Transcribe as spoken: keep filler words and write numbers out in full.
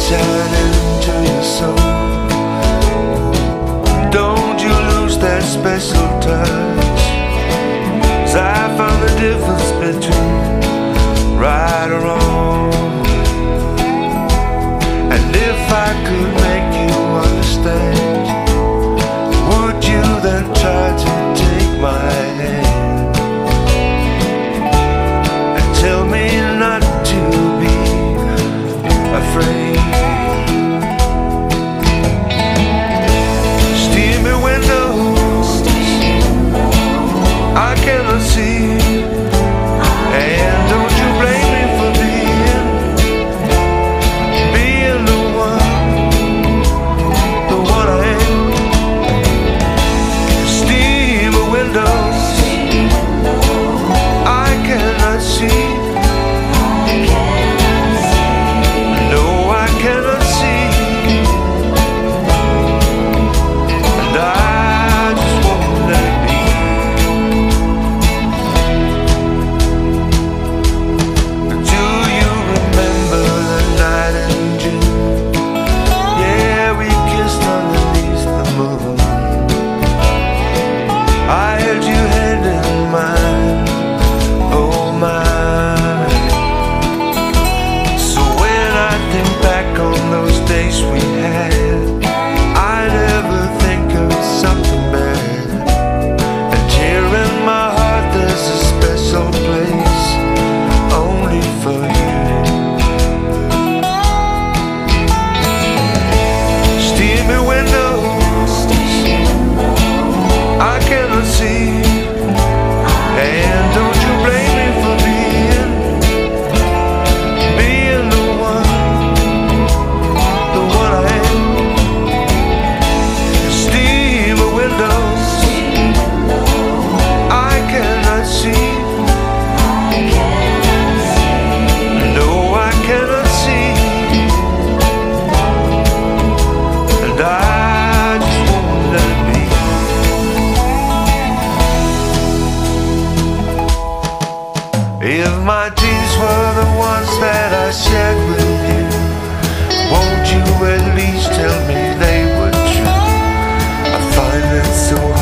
sunshine into your soul. Don't you lose that special touch, 'cause I found the difference between right or wrong. And if I could make you understand, would you then try to take my hand and tell me not to be afraid? Steamy windows I cannot see, and don't you blame me for being being the one, the one I am. Steamy windows I cannot see. No, I cannot see, and I just won't let it be. Do you remember the night in June? Yeah, we kissed underneath the moon. I held your hand in mine, oh mine. So when I think back on those days we had, I never think of something bad. And here in my heart there's a special place only for you. Steamy windows I cannot see, and don't you blame me for being being the one, the one I am. Steamy windows I cannot see. No, I cannot see, and I just won't let it be. If my dreams were the ones that I shared with you, won't you at least tell me they were true? I find it so